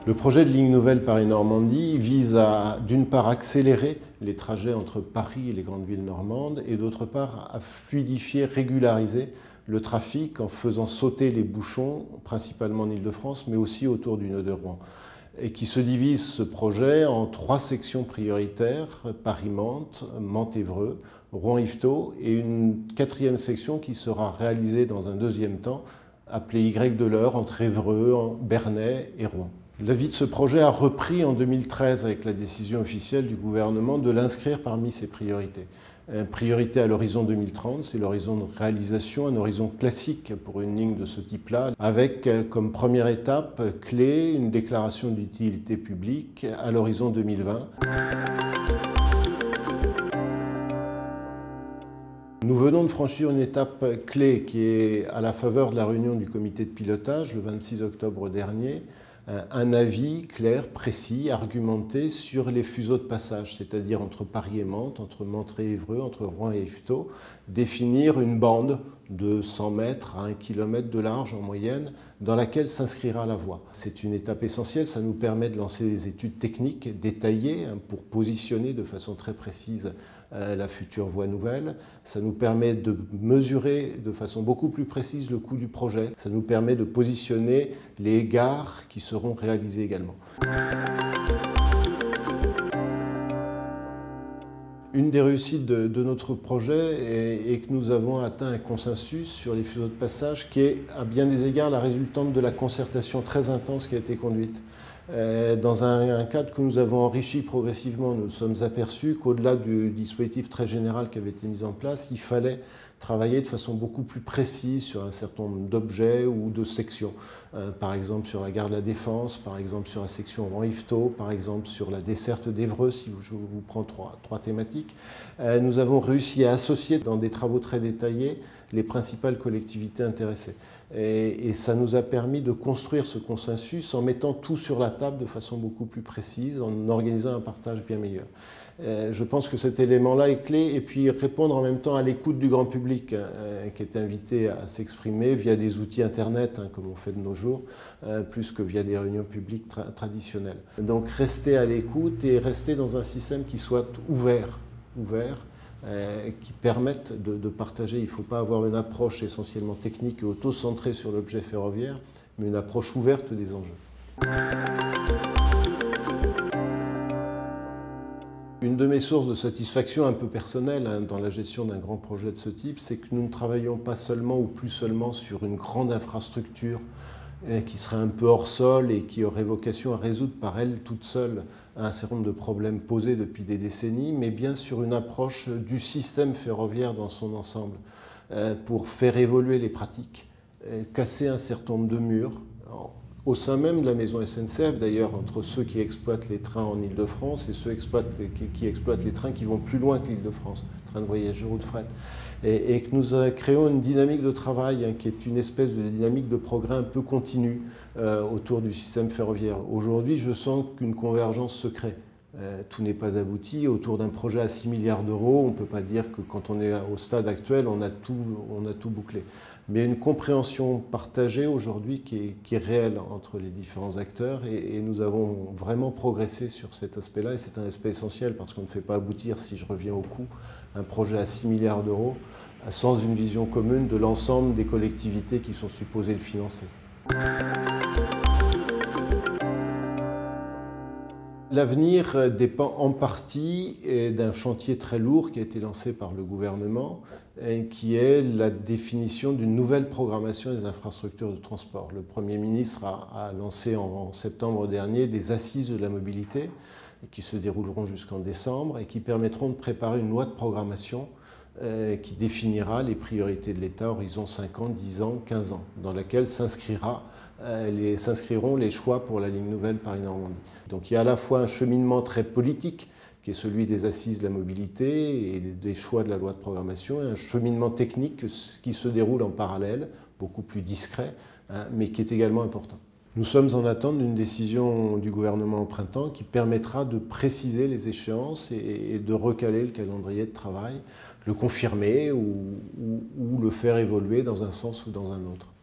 Le projet de ligne nouvelle Paris-Normandie vise à, d'une part, accélérer les trajets entre Paris et les grandes villes normandes et d'autre part, à fluidifier, régulariser le trafic en faisant sauter les bouchons, principalement en Île-de-France, mais aussi autour du nœud de Rouen. Et qui se divise ce projet en 3 sections prioritaires, Paris-Mantes, Mantes-Évreux, Rouen-Yvetot, et une 4e section qui sera réalisée dans un 2e temps, appelée Y de l'Eure, entre Évreux, Bernay et Rouen. La vie de ce projet a repris en 2013 avec la décision officielle du gouvernement de l'inscrire parmi ses priorités. Priorité à l'horizon 2030, c'est l'horizon de réalisation, un horizon classique pour une ligne de ce type-là, avec comme première étape clé une déclaration d'utilité publique à l'horizon 2020. Nous venons de franchir une étape clé qui est à la faveur de la réunion du comité de pilotage le 26 octobre dernier, un avis clair, précis, argumenté sur les fuseaux de passage, c'est-à-dire entre Paris et Mantes, entre Mantes et Évreux, entre Rouen et Yvetot, définir une bande de 100 mètres à 1 km de large en moyenne dans laquelle s'inscrira la voie. C'est une étape essentielle, ça nous permet de lancer des études techniques détaillées pour positionner de façon très précise la future voie nouvelle. Ça nous permet de mesurer de façon beaucoup plus précise le coût du projet. Ça nous permet de positionner les gares qui seront réalisées également. Une des réussites de notre projet est que nous avons atteint un consensus sur les fuseaux de passage qui est, à bien des égards, la résultante de la concertation très intense qui a été conduite. Dans un cadre que nous avons enrichi progressivement, nous nous sommes aperçus qu'au-delà du dispositif très général qui avait été mis en place, il fallait travailler de façon beaucoup plus précise sur un certain nombre d'objets ou de sections. Par exemple sur la gare de la Défense, par exemple sur la section Rouen-Yvetot, par exemple sur la desserte d'Évreux, si je vous prends trois thématiques. Nous avons réussi à associer dans des travaux très détaillés les principales collectivités intéressées. Et ça nous a permis de construire ce consensus en mettant tout sur la table de façon beaucoup plus précise, en organisant un partage bien meilleur. Je pense que cet élément-là est clé, et puis répondre en même temps à l'écoute du grand public qui est invité à s'exprimer via des outils Internet, comme on fait de nos jours, plus que via des réunions publiques traditionnelles. Donc rester à l'écoute et rester dans un système qui soit ouvert, qui permettent de partager. Il ne faut pas avoir une approche essentiellement technique et auto-centrée sur l'objet ferroviaire, mais une approche ouverte des enjeux. Une de mes sources de satisfaction un peu personnelle dans la gestion d'un grand projet de ce type, c'est que nous ne travaillons pas seulement ou plus seulement sur une grande infrastructure qui serait un peu hors sol et qui aurait vocation à résoudre par elle toute seule un certain nombre de problèmes posés depuis des décennies, mais bien sur une approche du système ferroviaire dans son ensemble, pour faire évoluer les pratiques, casser un certain nombre de murs, au sein même de la maison SNCF d'ailleurs, entre ceux qui exploitent les trains en Île-de-France et ceux qui exploitent les trains qui vont plus loin que l'Île-de-France, trains de voyageurs ou de fret. Et que nous créons une dynamique de travail qui est une espèce de dynamique de progrès un peu continu autour du système ferroviaire. Aujourd'hui, je sens qu'une convergence se crée. Tout n'est pas abouti. Autour d'un projet à 6 milliards d'euros, on ne peut pas dire que quand on est au stade actuel, on a tout bouclé. Mais une compréhension partagée aujourd'hui qui est réelle entre les différents acteurs, et nous avons vraiment progressé sur cet aspect-là, et c'est un aspect essentiel parce qu'on ne fait pas aboutir, si je reviens au coût, un projet à 6 milliards d'euros sans une vision commune de l'ensemble des collectivités qui sont supposées le financer. L'avenir dépend en partie d'un chantier très lourd qui a été lancé par le gouvernement, qui est la définition d'une nouvelle programmation des infrastructures de transport. Le Premier ministre a lancé en septembre dernier des assises de la mobilité qui se dérouleront jusqu'en décembre et qui permettront de préparer une loi de programmation qui définira les priorités de l'État horizon 5 ans, 10 ans, 15 ans, dans laquelle s'inscriront les choix pour la ligne nouvelle Paris-Normandie. Donc il y a à la fois un cheminement très politique, qui est celui des assises de la mobilité et des choix de la loi de programmation, et un cheminement technique qui se déroule en parallèle, beaucoup plus discret, mais qui est également important. Nous sommes en attente d'une décision du gouvernement au printemps qui permettra de préciser les échéances et de recaler le calendrier de travail, le confirmer ou le faire évoluer dans un sens ou dans un autre.